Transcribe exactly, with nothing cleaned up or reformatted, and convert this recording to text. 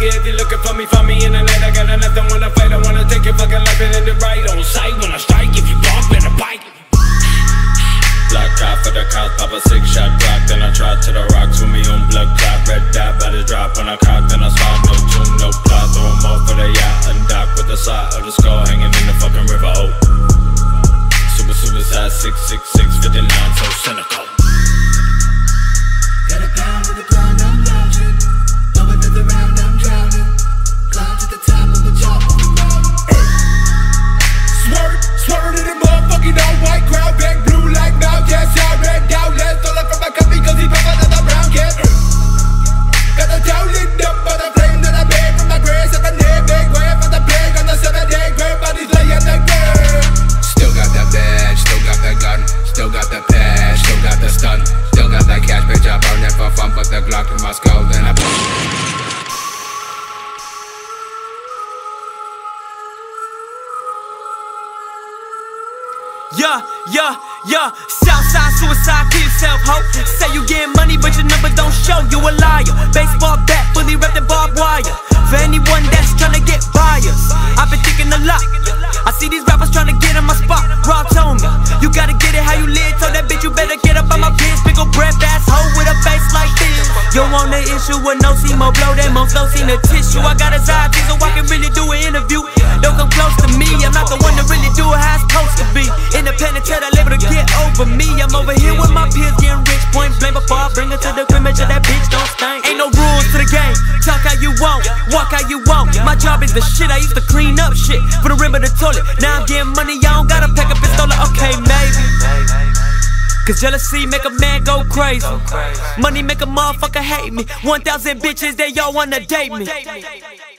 nigga, if you looking for me, find me in the night. I got nothing, wanna fight, I wanna take your fucking life and end it right on sight. When I strike, if you block, better bite. Block out for the cops, pop a six shot clock. Then I try to the rocks with me on blood clot. Red dot, body drop when I cock. Then I swat, no tune, no plot. Throw them off for the yacht and dock with the side of the skull hanging in the fucking river. Oh, super, super size six six six fifty-nine, so cynical. Got a pound on the ground, I'm lounging. Over to the round, I'm drowning. Climb to the top of a job on the ground. Swerve, swerve in the motherfucking all white crowd. Back blue like now, yes, I red down. Let's stole it from my company cause he pop another round, yeah. Got the town lit up by the flame that I made from my grave. Seven day big way for the plague on the seven day grave. Bodies laying the grave. Still got that badge, still got that gun. Still got that patch, still got the stun. Still got that cash, bitch, I burn it for fun. Put the Glock in my skull, then I Yeah, yeah, yeah. Southside suicide, kill yourself, ho. Say you getting money, but your number don't show. You a liar. Baseball bat, fully wrapped in barbed wire. For anyone that's tryna get buyers, I've been thinking a lot. I see these rappers tryna get in my spot. Rob told me, you gotta get it how you live. Told that bitch you better get up on my bitch. Big ol' breath ass hoe with a face like this. You want the issue with no Simo, blow that mo flow, seen the tissue. I got a side so I can really do an interview. Don't come close to me, I'm not the one to really do it how it's supposed to be. Independent, tell that label to get over me. I'm over here with my peers getting rich, point blank. Before I bring her to the crib, make sure that bitch don't stink. Ain't no rules to the game, talk how you want, walk how you want. My job is the shit, I used to clean up shit for the rim of the toilet. Now I'm getting money, I don't gotta pack a pistol. Okay, maybe cause jealousy make a man go crazy. Money make a motherfucker hate me. One thousand bitches, they all wanna date me.